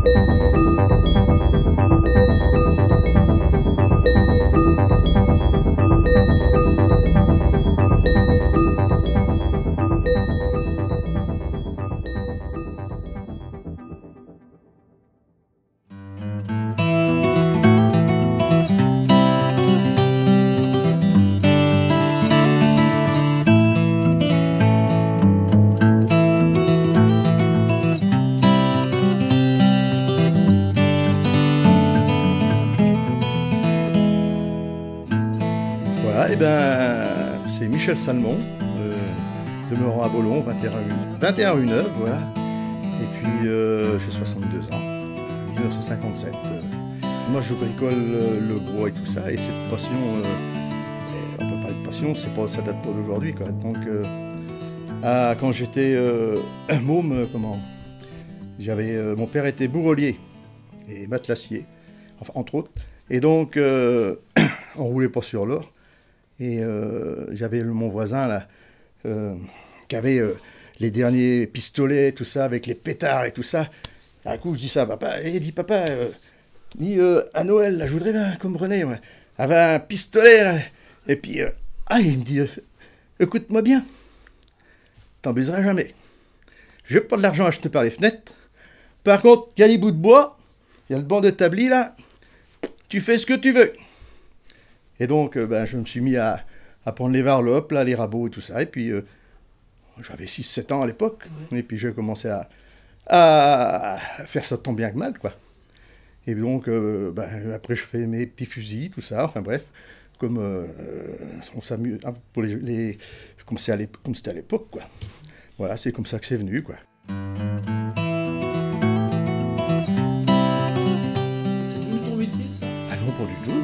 Voilà, et ben c'est Michel Salmon, demeurant à Bollon, 21 rue Neuve, voilà. Et puis j'ai 62 ans, 1957. Moi je bricole le bois et tout ça, et cette passion, on peut parler de passion, ça date pas d'aujourd'hui, quoi. Donc quand j'étais môme, mon père était bourrelier et matelassier, enfin entre autres, et donc on roulait pas sur l'or. Et j'avais mon voisin là, qui avait les derniers pistolets, tout ça, avec les pétards et tout ça. D'un coup, je dis ça à papa. Et il dit, papa, à Noël, là, je voudrais bien, comme René, ouais, avait un pistolet, là. Et puis, il me dit, écoute-moi bien, t'en baiseras jamais. J'ai pas de l'argent acheté par les fenêtres. Par contre, il y a les bouts de bois, il y a le banc d'établi, là. Tu fais ce que tu veux. Et donc, je me suis mis à prendre les varlopes, là, les rabots et tout ça. Et puis, j'avais 6-7 ans à l'époque. Ouais. Et puis, j'ai commencé à faire ça tant bien que mal, quoi. Et donc, après, je fais mes petits fusils, tout ça. Enfin, bref, comme on s'amuse pour comme c'était à l'époque, quoi. Voilà, c'est comme ça que c'est venu, quoi. C'est devenu ton métier, ça? Ah non, pas du tout.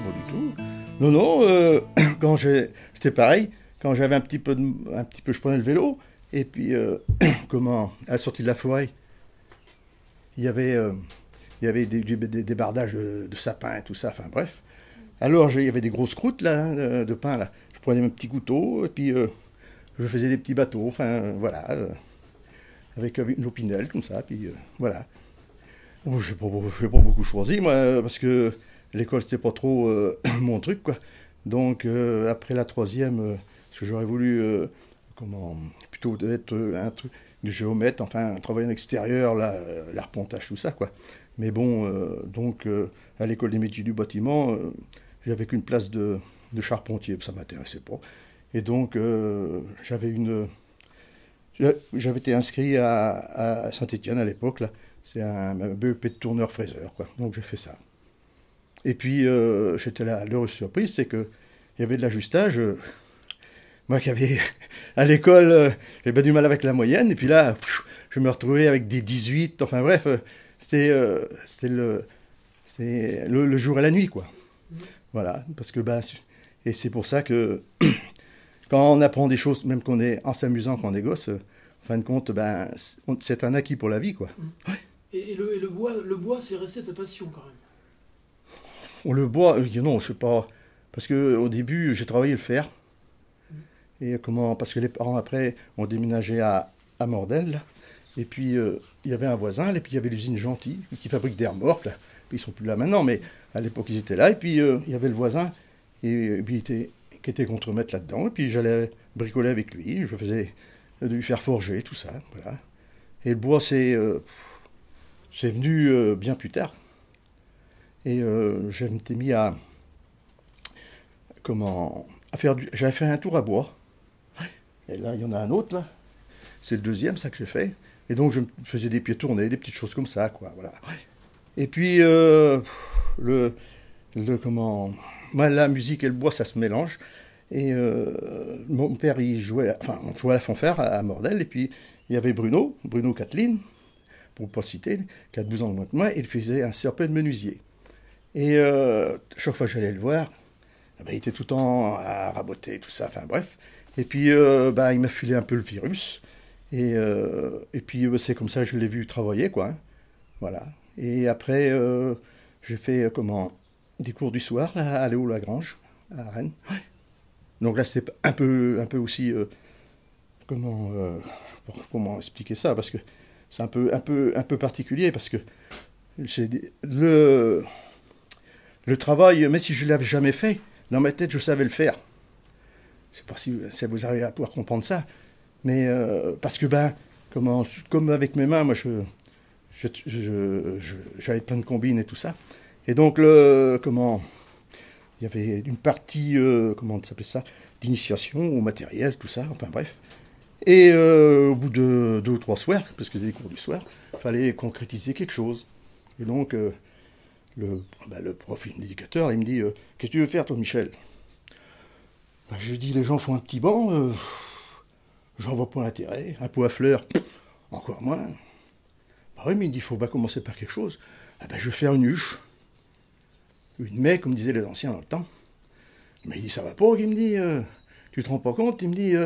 Non, c'était pareil, quand j'avais un petit peu, je prenais le vélo, et puis, à la sortie de la forêt, il y avait des bardages de sapins et tout ça, enfin bref. Alors, il y avait des grosses croûtes, là, de pain, là. Je prenais mon petit couteau, et puis, je faisais des petits bateaux, enfin, voilà, avec une opinel, comme ça, puis, voilà. Bon, je n'ai pas beaucoup choisi, moi, parce que l'école, c'était pas trop mon truc, quoi. Donc, après la troisième, parce que j'aurais voulu, plutôt être un truc de géomètre, enfin, travailler en extérieur, là, l'arpentage, tout ça, quoi. Mais bon, à l'école des métiers du bâtiment, j'avais qu'une place de charpentier, ça m'intéressait pas. Et donc, j'avais été inscrit à Saint-Étienne à l'époque, là. C'est un BEP de tourneur-fraiseur, quoi. Donc, j'ai fait ça. Et puis, j'étais là, l'heureuse surprise, c'est qu'il y avait de l'ajustage. Moi qui avais, à l'école, j'avais du mal avec la moyenne. Et puis là, je me retrouvais avec des 18. Enfin bref, c'était le jour et la nuit, quoi. Voilà, parce que, et c'est pour ça que, quand on apprend des choses, même en s'amusant quand on est gosse, en fin de compte, c'est un acquis pour la vie, quoi. Ouais. Et le bois, c'est resté ta passion, quand même? Le bois, non, je sais pas. Parce qu'au début, j'ai travaillé le fer. Et parce que les parents, après, ont déménagé à Mordel. Et puis, il y avait un voisin, et puis il y avait l'usine Gentil, qui fabrique des remorques. Là. Puis, ils sont plus là maintenant, mais à l'époque, ils étaient là. Et puis, il y avait le voisin, et puis, qui était contremaître là-dedans. Et puis, j'allais bricoler avec lui. Je faisais lui faire forger, tout ça. Voilà. Et le bois, c'est venu bien plus tard. Et je m'étais mis à faire j'avais fait un tour à bois. Et là, il y en a un autre, là. C'est le deuxième, ça, que j'ai fait. Et donc, je me faisais des pieds tournés, des petites choses comme ça, quoi, voilà. Et puis, moi, la musique et le bois, ça se mélange. Et mon père, on jouait à la fanfare à Mordel. Et puis, il y avait Bruno Kathleen, pour ne pas citer, qui a 12 ans de moins que moi, et il faisait un CAP de menuisier. Et chaque fois que j'allais le voir, il était tout le temps à raboter, tout ça, enfin bref. Et puis, il m'a filé un peu le virus. Et puis, c'est comme ça que je l'ai vu travailler, quoi. Hein. Voilà. Et après, j'ai fait des cours du soir, là, à Léo-Lagrange, à Rennes. Ouais. Donc là, c'était un peu aussi... comment expliquer ça? Parce que c'est un peu particulier parce que le travail, même si je ne l'avais jamais fait, dans ma tête, je savais le faire. Je ne sais pas si vous arrivez à pouvoir comprendre ça, mais parce que, comme avec mes mains, moi, j'avais plein de combines et tout ça. Et donc, il y avait une partie, comment on s'appelait ça, d'initiation au matériel, tout ça, enfin bref. Et au bout de 2 ou 3 soirs, parce que c'était des cours du soir, il fallait concrétiser quelque chose. Et donc, le prof, l'éducateur, il me dit qu'est-ce que tu veux faire, toi, Michel? Je dis les gens font un petit banc, j'en vois pas l'intérêt. Un pot à fleurs, encore moins. Oui, mais il dit il faut pas commencer par quelque chose. Je vais faire une huche. Une mets, comme disaient les anciens dans le temps. Mais il dit ça va pas, il me dit tu te rends pas compte? Il me dit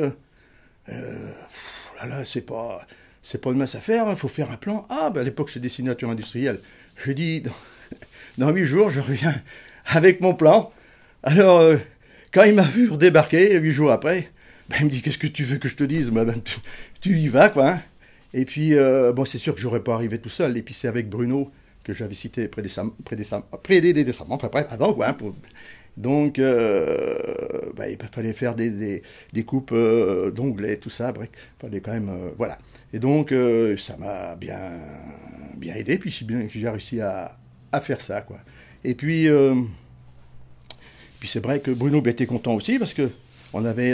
là, c'est pas une mince affaire, il faut faire un plan. À l'époque, j'étais dessinateur industriel. Je dis dans 8 jours, je reviens avec mon plan. Alors, quand il m'a vu débarquer, 8 jours après, il me dit qu'est-ce que tu veux que je te dise? Tu y vas, quoi. Hein. Et puis, c'est sûr que j'aurais pas arrivé tout seul. Et puis, c'est avec Bruno, que j'avais cité précédemment, enfin bref, avant, quoi. Hein, donc, il fallait faire des coupes d'onglets, tout ça, bref, il fallait quand même, voilà. Et donc, ça m'a bien aidé, puis j'ai réussi à faire ça, quoi. Et puis c'est vrai que Bruno était content aussi, parce que on avait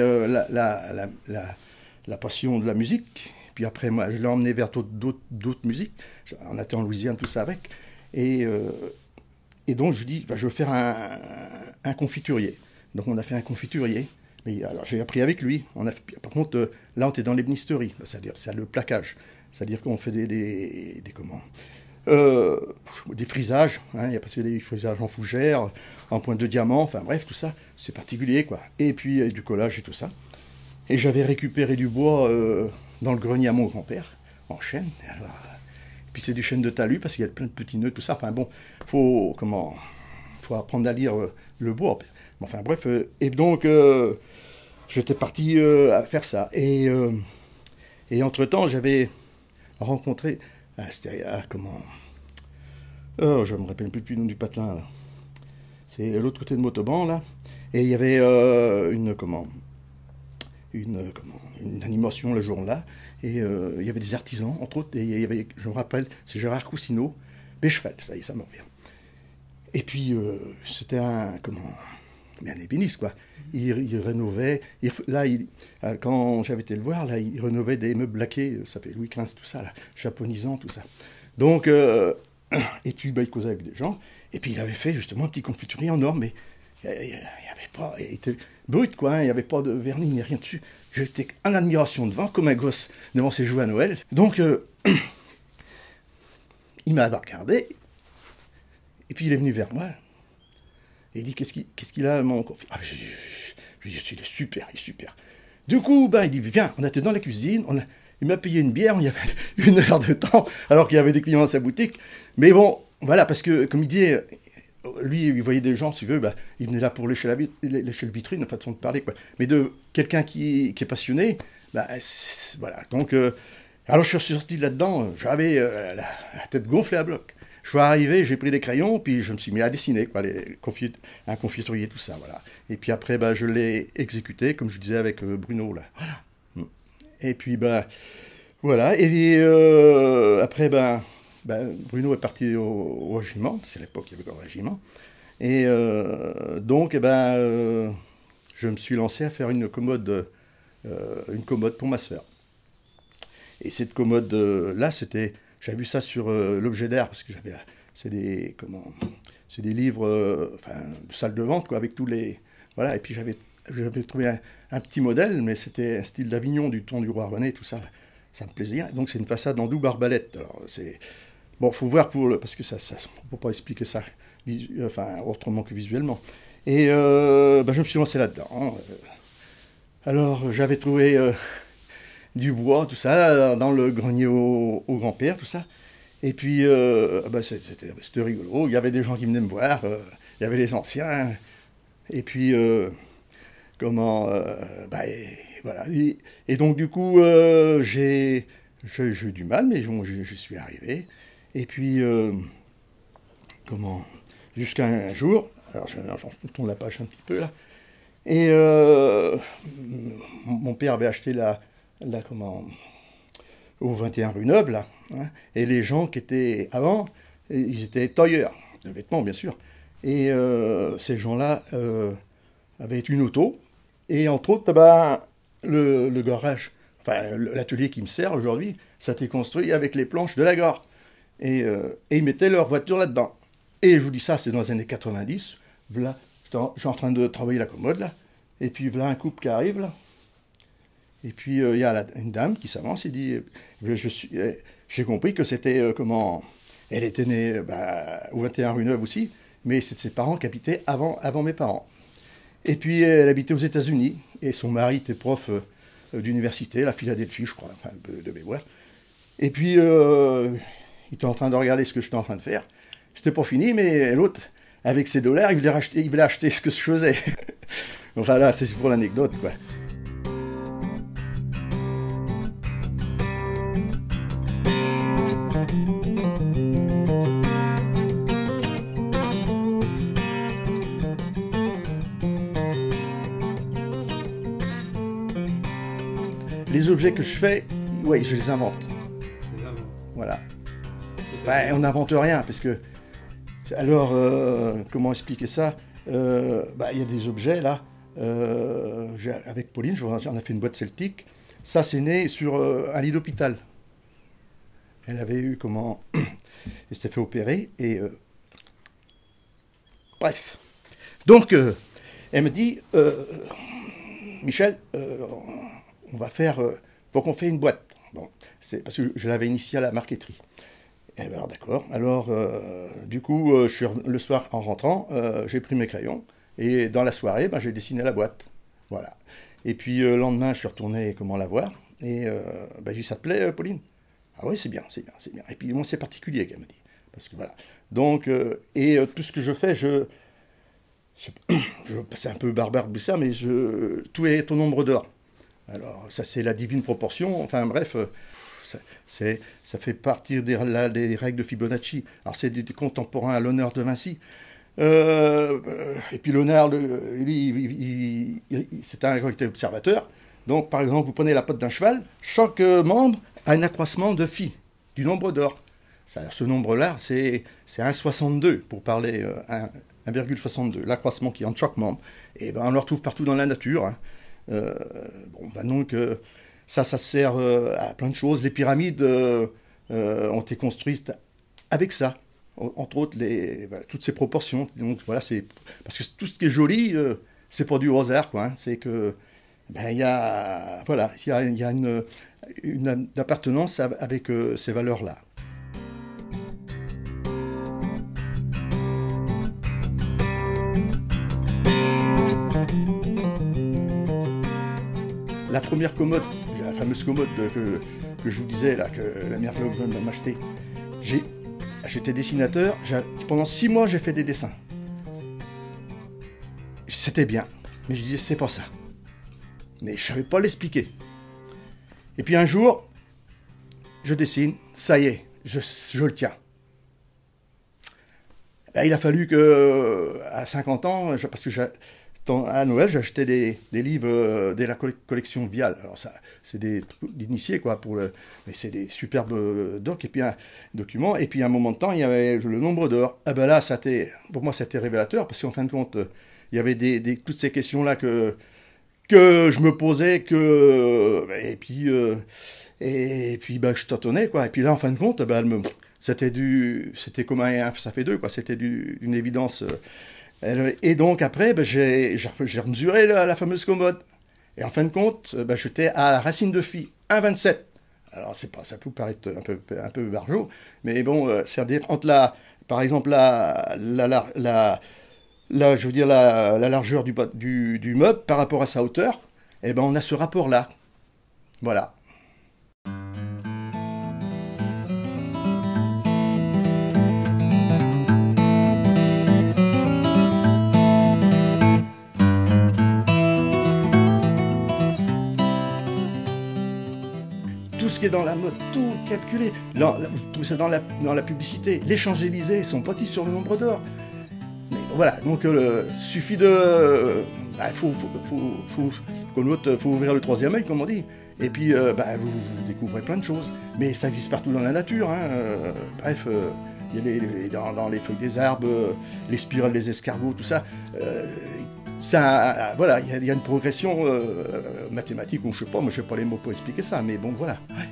la passion de la musique. Puis après, moi, je l'ai emmené vers d'autres musiques. On était en Louisiane, tout ça avec. Et donc, je dis, je vais faire un confiturier. Donc, on a fait un confiturier. Mais alors, j'ai appris avec lui. Par contre, là, on était dans l'ébénisterie. C'est-à-dire, c'est le plaquage. C'est-à-dire qu'on fait des frisages. Hein, il y a parce que des frisages en fougère, en pointe de diamant. Enfin, bref, tout ça, c'est particulier, quoi. Et puis, du collage et tout ça. Et j'avais récupéré du bois dans le grenier à mon grand-père, en chêne. Puis c'est du chêne de talus, parce qu'il y a plein de petits nœuds, tout ça. Enfin bon, faut apprendre à lire le bois. Enfin bref, et donc j'étais parti à faire ça. Et entre-temps, j'avais rencontré... c'était je ne me rappelle plus du nom du patelin, là. C'est l'autre côté de Montauban, là. Et il y avait une animation le jour-là, et il y avait des artisans, entre autres, et il y avait, je me rappelle, c'est Gérard Cousineau, Becherel, ça y est, ça me revient. Et puis, c'était un ébéniste, quoi. Il rénovait, quand j'avais été le voir, là, il rénovait des meubles laqués, ça s'appelait Louis XV, tout ça, là, japonisant, tout ça. Donc, et puis, il causait avec des gens, et puis il avait fait justement un petit confiturier en or, mais il n'y avait pas, il était brut, quoi, hein, il n'y avait pas de vernis ni rien dessus. J'étais en admiration devant, comme un gosse devant ses jouets à Noël. Donc, il m'a regardé, et puis il est venu vers moi, et il dit, qu'est-ce qu'il a, mon confit? Je lui dis, il est super, il est super. Du coup, il dit, viens, on était dans la cuisine, il m'a payé une bière, il y avait 1 heure de temps, alors qu'il y avait des clients dans sa boutique. Mais bon, voilà, parce que, comme il dit, lui, il voyait des gens, si tu veux, il venait là pour lécher le vitrine, une façon de parler, quoi. Mais de quelqu'un qui est passionné, voilà. Donc, alors je suis sorti de là-dedans, j'avais la tête gonflée à bloc. Je suis arrivé, j'ai pris des crayons, puis je me suis mis à dessiner, quoi, un confiturier, tout ça, voilà. Et puis après, je l'ai exécuté, comme je disais avec Bruno, là. Voilà. Et puis, voilà. Et après, Bruno est parti au régiment, c'est l'époque qu'il y avait encore le régiment. Et donc, je me suis lancé à faire une commode pour ma sœur. Et cette commode-là, j'avais vu ça sur l'objet d'art, parce que c'est des livres, de salle de vente, quoi, avec tous les... Voilà, et puis j'avais trouvé un petit modèle, mais c'était un style d'Avignon, du temps du roi René, tout ça, ça me plaisait. Donc c'est une façade en double arbalète. Alors c'est... Bon, il faut voir parce que ça on ne peut pas expliquer ça autrement que visuellement. Et je me suis lancé là-dedans. Alors j'avais trouvé du bois, tout ça, dans le grenier au grand-père, tout ça. Et puis, c'était rigolo. Il y avait des gens qui venaient me voir, il y avait les anciens. Et puis, voilà. Et donc, du coup, j'ai J'ai eu du mal, mais bon, je suis arrivé. Et puis, comment, jusqu'à un jour, alors j'en tourne la page un petit peu là, et mon père avait acheté comment, au 21 rue Neuve, là, hein, et les gens qui étaient avant, ils étaient tailleurs, de vêtements bien sûr, et ces gens-là avaient une auto, et entre autres, ben, le garage, enfin l'atelier qui me sert aujourd'hui, ça a été construit avec les planches de la gare. Et ils mettaient leur voiture là-dedans. Et je vous dis ça, c'est dans les années 90. Voilà, je suis en train de travailler la commode, là. Et puis voilà un couple qui arrive, là. Et puis il y a une dame qui s'avance et dit, j'ai compris que c'était comment... Elle était née au 21 rue Neuve aussi, mais c'est de ses parents qui habitaient avant mes parents. Et puis elle habitait aux États-Unis, et son mari était prof d'université, la Philadelphie, je crois, enfin, de mémoire. Et puis, il était en train de regarder ce que j'étais en train de faire. C'était pas fini, mais l'autre, avec ses dollars, il voulait acheter ce que je faisais. Enfin là, c'est pour l'anecdote, quoi. Les objets que je fais, ouais, je les invente. Voilà. Ben, on n'invente rien, parce que... Alors, comment expliquer ça? Il y a des objets, là. Avec Pauline, j'en ai fait une boîte celtique. Ça, c'est né sur un lit d'hôpital. Elle avait eu comment... Elle s'était fait opérer, et... Bref. Donc, elle me dit, Michel, on va faire... faut qu'on fait une boîte. Bon, c'est parce que je l'avais initié à la marqueterie. Et ben alors d'accord. Alors, du coup, le soir, en rentrant, j'ai pris mes crayons. Et dans la soirée, j'ai dessiné la boîte. Voilà. Et puis, le lendemain, je suis retourné la voir. Et j'ai dit, ça te plaît, Pauline? Ah oui, c'est bien, c'est bien, c'est bien. Et puis, bon, c'est particulier, qu'elle me dit. Parce que voilà. Donc, tout ce que je fais, c'est un peu barbare de ça, mais tout est au nombre d'or. Alors, ça, c'est la divine proportion. Enfin, bref, ça fait partie des règles de Fibonacci. Alors, c'est des contemporains à l'honneur de Vinci. Et puis, l'honneur, c'est un observateur. Donc, par exemple, vous prenez la patte d'un cheval, chaque membre a un accroissement de phi, du nombre d'or. Ce nombre-là, c'est 1,62 pour parler 1,62, l'accroissement qui est entre chaque membre. Et ben, on le retrouve partout dans la nature. Hein. Donc, ça sert à plein de choses. Les pyramides ont été construites avec ça, entre autres toutes ces proportions. Donc voilà, c'est parce que tout ce qui est joli, c'est pour du hasard, quoi. Hein. C'est que il y a une appartenance avec ces valeurs-là. La première commode, la fameuse commode que je vous disais, là, que la mère vient de m'acheter, j'étais dessinateur, pendant 6 mois j'ai fait des dessins. C'était bien, mais je disais c'est pas ça. Mais je savais pas l'expliquer. Et puis un jour, je dessine, ça y est, je le tiens. Il a fallu que, à 50 ans, parce que à Noël, j'achetais des livres de la collection Vial. Alors ça, c'est des trucs d'initiés, quoi, mais c'est des superbes docs, et puis un document, et puis à un moment de temps, il y avait le nombre d'or. Là, pour moi, c'était révélateur, parce qu'en fin de compte, il y avait toutes ces questions-là que je me posais, et puis je tâtonnais, quoi. Et puis là, en fin de compte, c'était comme un 1, ça fait 2, quoi. C'était d'une évidence. Et donc après, j'ai remesuré la fameuse commode. Et en fin de compte, j'étais à la racine de phi, 1,27. Alors ça peut paraître un peu barjot, mais bon, c'est-à-dire entre par exemple je veux dire la largeur du meuble par rapport à sa hauteur, et on a ce rapport-là. Voilà. Tout ce qui est dans la mode, tout calculé. C'est dans la publicité. Les Champs-Élysées sont bâtis sur le nombre d'or. Mais voilà, donc suffit de... faut ouvrir le troisième œil, comme on dit. Et puis, vous découvrez plein de choses. Mais ça existe partout dans la nature. Hein. Bref, il y a dans les feuilles des arbres, les spirales des escargots, tout ça. Voilà, il y a une progression mathématique, ou je sais pas, moi je sais pas les mots pour expliquer ça, mais bon, voilà. Ouais.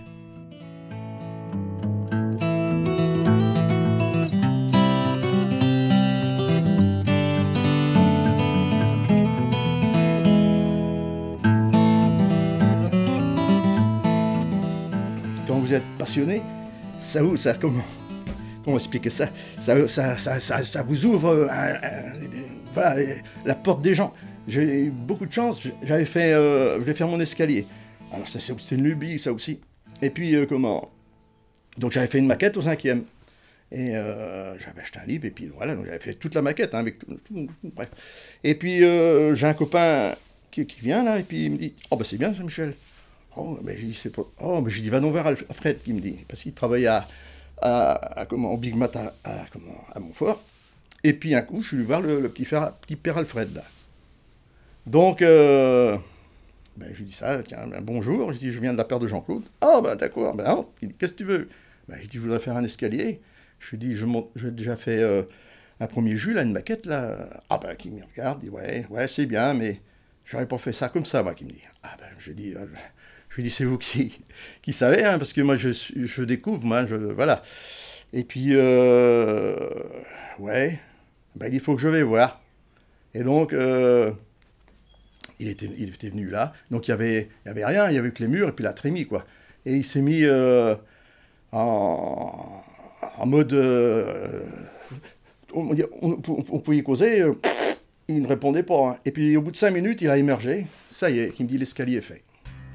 Quand vous êtes passionné, comment expliquer ça, ça vous ouvre voilà, la porte des gens. J'ai eu beaucoup de chance, je voulais faire mon escalier. Alors c'était une lubie, ça aussi. Et puis, donc j'avais fait une maquette au 5e. Et j'avais acheté un livre, et puis voilà, donc j'avais fait toute la maquette, hein, avec bref. Et puis, j'ai un copain qui vient là, et puis il me dit « Oh, ben c'est bien, ça, Michel. » Oh, mais j'ai dit « C'est pas... » Oh, mais j'ai dit « Va donc vers Alfred, qui me dit. » Parce qu'il travaille au Big Mat à Montfort. Et puis un coup, je suis venu voir le petit père Alfred, là. Donc, je lui dis ça, tiens, bonjour, je dis, je viens de la paire de Jean-Claude. Ah, d'accord, qu'est-ce que tu veux? Je dis, je voudrais faire un escalier. Je lui dis, j'ai déjà fait un premier jus, là, une maquette, là. Ah, qui me regarde, dit, ouais, c'est bien, mais j'aurais pas fait ça comme ça, moi, qui me dit. Ah, je lui dis, c'est vous qui savez, hein, parce que moi, je découvre, moi, voilà. Et puis, ouais, il faut que je vais voir. Et donc, il était venu là, donc il y avait rien, il y avait que les murs et puis la trémie, quoi. Et il s'est mis en mode... on pouvait causer, il ne répondait pas. Hein. Et puis au bout de 5 minutes, il a émergé, ça y est, il me dit l'escalier est fait.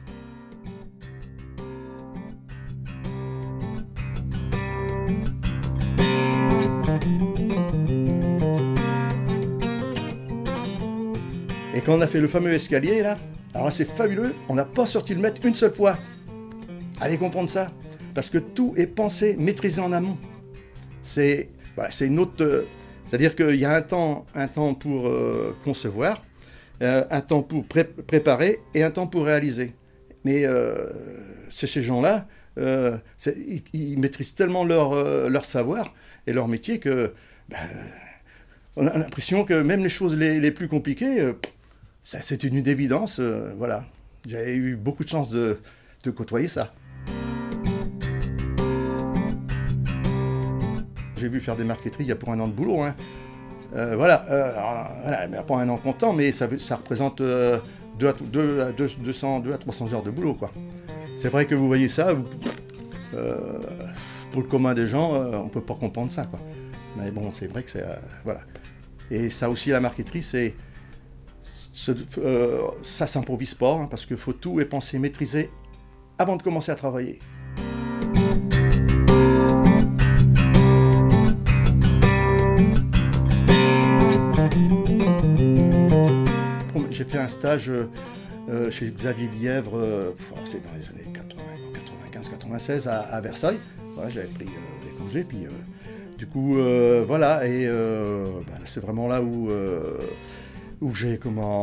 Et quand on a fait le fameux escalier, là, alors là, c'est fabuleux, on n'a pas sorti le mètre une seule fois. Allez comprendre ça. Parce que tout est pensé, maîtrisé en amont. C'est une autre... c'est-à-dire qu'il y a un temps pour concevoir, un temps pour préparer et un temps pour réaliser. Mais ces gens-là, ils maîtrisent tellement leur savoir et leur métier que... on a l'impression que même les choses les plus compliquées... c'est une évidence, voilà. J'avais eu beaucoup de chance de côtoyer ça. J'ai vu faire des marqueteries il y a pour 1 an de boulot. Hein. Voilà, mais pas 1 an comptant, mais ça représente 2 à 300 heures de boulot, quoi. C'est vrai que vous voyez ça, pour le commun des gens, on ne peut pas comprendre ça, quoi. Mais bon, c'est vrai que c'est... voilà. Et ça aussi, la marqueterie, ça s'improvise pas, hein, parce qu'il faut tout et penser, maîtriser avant de commencer à travailler. J'ai fait un stage chez Xavier Lièvre, c'est dans les années 95-96 à Versailles. Voilà, j'avais pris des congés, puis du coup, voilà, et c'est vraiment là où j'ai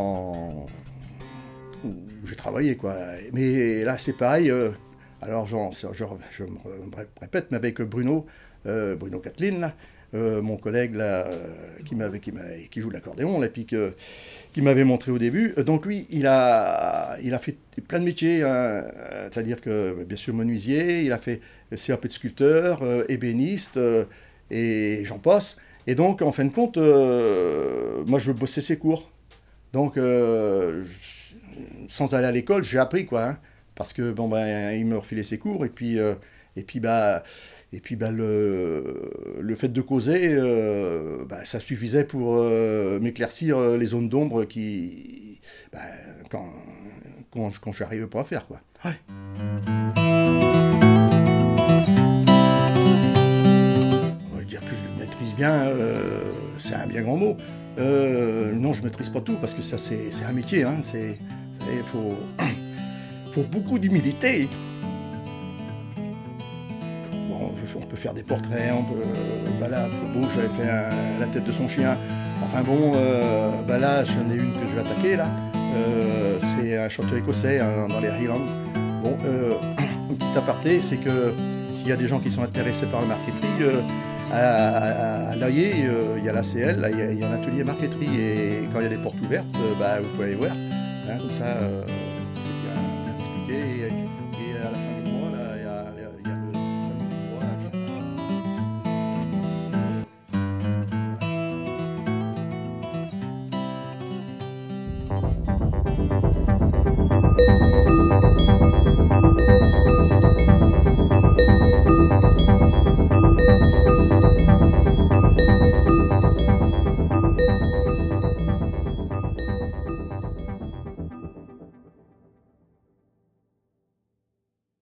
travaillé, quoi. Mais là, c'est pareil. Alors, je me répète, mais avec Bruno Kathleen, là, mon collègue là, qui joue de l'accordéon, et puis qui m'avait montré au début. Donc lui, il a fait plein de métiers, hein, c'est-à-dire que, bien sûr, menuisier, il a fait CAP de sculpteur, ébéniste, et j'en passe. Et donc, en fin de compte, moi, je bossais ses cours. Donc, sans aller à l'école, j'ai appris, quoi, hein, parce que, il me refilait ses cours, et puis le fait de causer, ça suffisait pour m'éclaircir les zones d'ombre quand je n'arrivais pas à faire, quoi. Ouais. On va dire que je maîtrise bien, c'est un bien grand mot. Non, je ne maîtrise pas tout, parce que ça, c'est un métier, hein, faut beaucoup d'humilité. on peut faire des portraits, on peut, bah là, pour Beau, j'avais fait la tête de son chien. Enfin bon, bah là, j'en ai une que je vais attaquer, là. C'est un chanteur écossais hein, dans les Highlands. Bon, un petit aparté, c'est que s'il y a des gens qui sont intéressés par la marqueterie, à l'Ayer, il y a l'ACL, là, il y a un atelier marqueterie et quand il y a des portes ouvertes, bah, vous pouvez aller voir. Hein, comme ça, c'est bien expliqué. Et à la fin du mois, là, il y a le samedi du mois. Là,